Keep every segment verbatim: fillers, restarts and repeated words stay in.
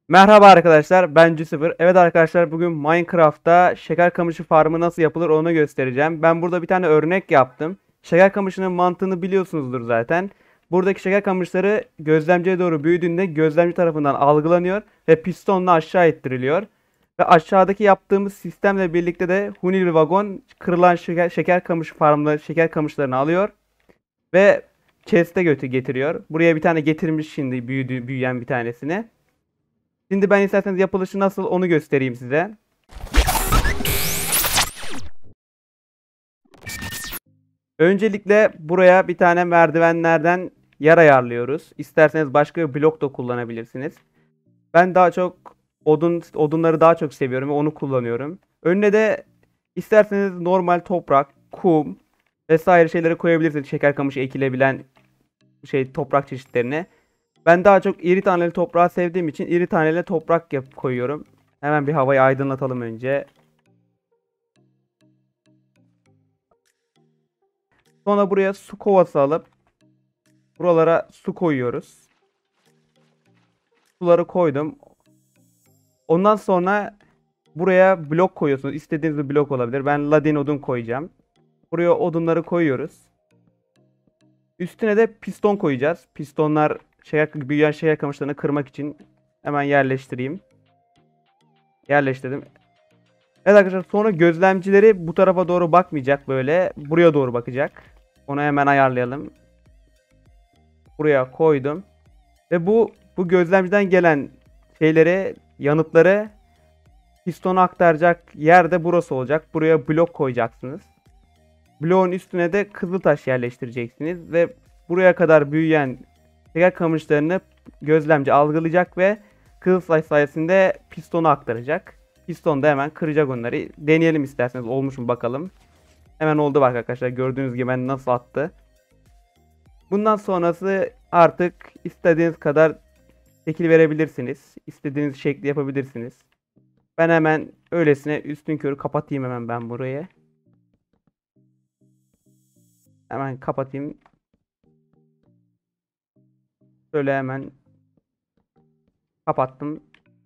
Merhaba arkadaşlar, ben Cüsüfür. Evet arkadaşlar, bugün Minecraft'ta şeker kamışı farmı nasıl yapılır onu göstereceğim. Ben burada bir tane örnek yaptım. Şeker kamışının mantığını biliyorsunuzdur zaten. Buradaki şeker kamışları gözlemciye doğru büyüdüğünde gözlemci tarafından algılanıyor ve pistonla aşağı ittiriliyor. Ve aşağıdaki yaptığımız sistemle birlikte de Hunil vagon kırılan şeker, şeker kamışı farmları, şeker kamışlarını alıyor ve chest'e götü getiriyor. Buraya bir tane getirmiş şimdi büyüdü, büyüyen bir tanesini. Şimdi ben isterseniz yapılışı nasıl onu göstereyim size. Öncelikle buraya bir tane merdivenlerden yer ayarlıyoruz. İsterseniz başka bir blok da kullanabilirsiniz. Ben daha çok odun odunları daha çok seviyorum ve onu kullanıyorum. Önüne de isterseniz normal toprak, kum vesaire şeyleri koyabilirsiniz. Şeker kamışı ekilebilen şey toprak çeşitlerini. Ben daha çok iri taneli toprağı sevdiğim için iri taneli toprak yapıp koyuyorum. Hemen bir havayı aydınlatalım önce. Sonra buraya su kovası alıp buralara su koyuyoruz. Suları koydum. Ondan sonra buraya blok koyuyorsunuz. İstediğiniz bir blok olabilir. Ben ladin odun koyacağım. Buraya odunları koyuyoruz. Üstüne de piston koyacağız. Pistonlar şeker, büyüyen şeker kamışlarını kırmak için hemen yerleştireyim. Yerleştirdim. Evet arkadaşlar, sonra gözlemcileri bu tarafa doğru bakmayacak, böyle buraya doğru bakacak. Onu hemen ayarlayalım. Buraya koydum. Ve bu bu gözlemciden gelen şeyleri, yanıtları pistona aktaracak yer de burası olacak. Buraya blok koyacaksınız. Bloğun üstüne de kızıltaş yerleştireceksiniz ve buraya kadar büyüyen şeker kamışlarını gözlemci algılayacak ve kızıltaş sayesinde pistona aktaracak. Piston da hemen kıracak onları. Deneyelim isterseniz, olmuş mu bakalım. Hemen oldu bak arkadaşlar, gördüğünüz gibi ben nasıl attı. Bundan sonrası artık istediğiniz kadar şekil verebilirsiniz. İstediğiniz şekli yapabilirsiniz. Ben hemen öylesine üstünkörü kapatayım hemen ben burayı. Hemen kapatayım. Şöyle hemen kapattım.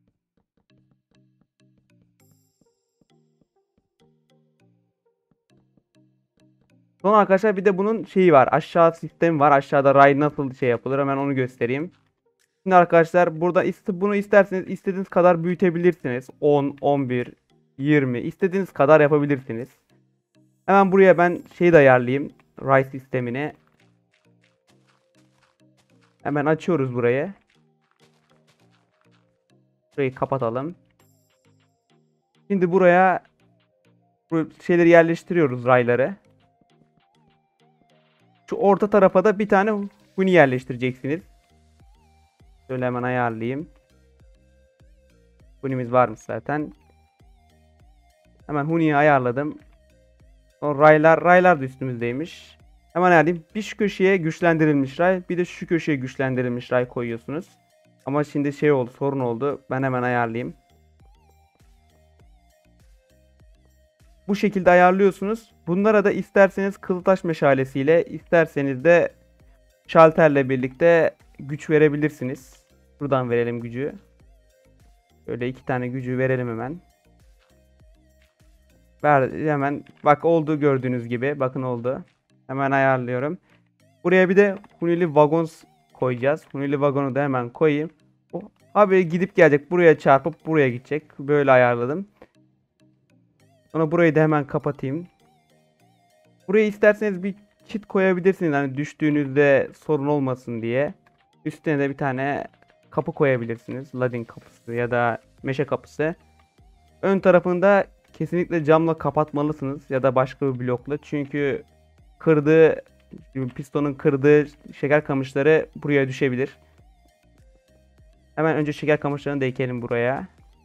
Sonra arkadaşlar bir de bunun şeyi var. Aşağı sistemi var. Aşağıda ray nasıl şey yapılır, hemen onu göstereyim. Şimdi arkadaşlar burada bunu isterseniz istediğiniz kadar büyütebilirsiniz. on, on bir, yirmi istediğiniz kadar yapabilirsiniz. Hemen buraya ben şeyi de ayarlayayım. Ray sistemini. Hemen açıyoruz burayı. Burayı kapatalım. Şimdi buraya bu şeyleri yerleştiriyoruz, rayları. Şu orta tarafa da bir tane huni yerleştireceksiniz. Şöyle hemen ayarlayayım. Hunimiz varmış zaten. Hemen huniyi ayarladım. O raylar, raylar da üstümüzdeymiş. Hemen ayarlayayım. Bir şu köşeye güçlendirilmiş ray, bir de şu köşeye güçlendirilmiş ray koyuyorsunuz. Ama şimdi şey oldu, sorun oldu. Ben hemen ayarlayayım. Bu şekilde ayarlıyorsunuz. Bunlara da isterseniz kızıltaş meşalesiyle, isterseniz de şalterle birlikte güç verebilirsiniz. Buradan verelim gücü. Böyle iki tane gücü verelim hemen. Ver hemen. Bak oldu, gördüğünüz gibi. Bakın oldu. Hemen ayarlıyorum. Buraya bir de Hunili vagon koyacağız. Hunili vagonu da hemen koyayım. O abi gidip gelecek. Buraya çarpıp buraya gidecek. Böyle ayarladım. Sonra burayı da hemen kapatayım. Buraya isterseniz bir çit koyabilirsiniz. Hani düştüğünüzde sorun olmasın diye. Üstüne de bir tane kapı koyabilirsiniz. Ladin kapısı ya da meşe kapısı. Ön tarafında kesinlikle camla kapatmalısınız ya da başka bir blokla. Çünkü kırdığı pistonun kırdığı şeker kamışları buraya düşebilir. Hemen önce şeker kamışlarını da ekelim buraya.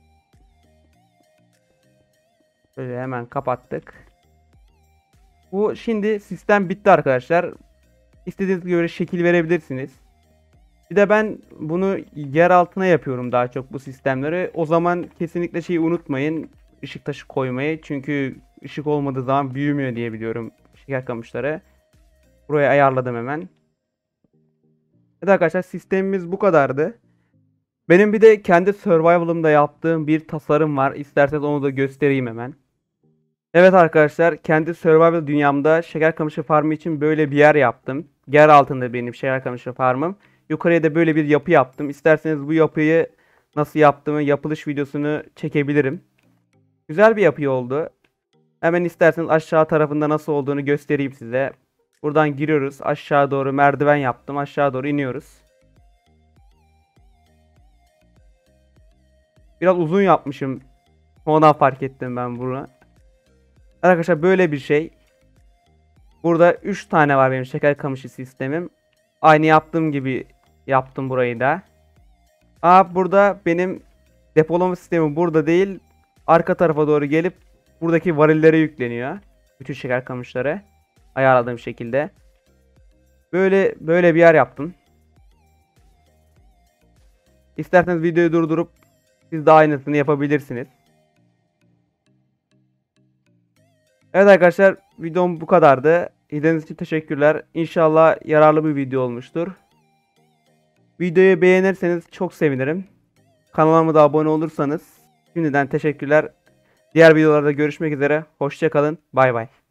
Böyle hemen kapattık. Bu şimdi sistem bitti arkadaşlar. İstediğiniz gibi şekil verebilirsiniz. Bir de ben bunu yer altına yapıyorum daha çok, bu sistemleri. O zaman kesinlikle şeyi unutmayın. Işık taşı koymayı. Çünkü ışık olmadığı zaman büyümüyor diye biliyorum şeker kamışları. Buraya ayarladım hemen. Evet arkadaşlar, sistemimiz bu kadardı. Benim bir de kendi survival'ımda yaptığım bir tasarım var. İsterseniz onu da göstereyim hemen. Evet arkadaşlar, kendi survival dünyamda şeker kamışı farmı için böyle bir yer yaptım. Yer altında benim şeker kamışı farmım. Yukarıya da böyle bir yapı yaptım. İsterseniz bu yapıyı nasıl yaptığımı, yapılış videosunu çekebilirim. Güzel bir yapı oldu. Hemen isterseniz aşağı tarafında nasıl olduğunu göstereyim size. Buradan giriyoruz. Aşağı doğru merdiven yaptım. Aşağı doğru iniyoruz. Biraz uzun yapmışım. Ondan fark ettim ben bunu. Arkadaşlar böyle bir şey. Burada üç tane var benim şeker kamışı sistemim. Aynı yaptığım gibi yaptım burayı da. Aa, burada benim depolama sistemi burada değil. Arka tarafa doğru gelip buradaki varillere yükleniyor. Bütün şeker kamışları. Ayarladığım şekilde. Böyle böyle bir yer yaptım. İsterseniz videoyu durdurup siz de aynısını yapabilirsiniz. Evet arkadaşlar, videom bu kadardı. İzlediğiniz için teşekkürler. İnşallah yararlı bir video olmuştur. Videoyu beğenirseniz çok sevinirim. Kanalıma da abone olursanız şimdiden teşekkürler. Diğer videolarda görüşmek üzere. Hoşça kalın. Bay bay.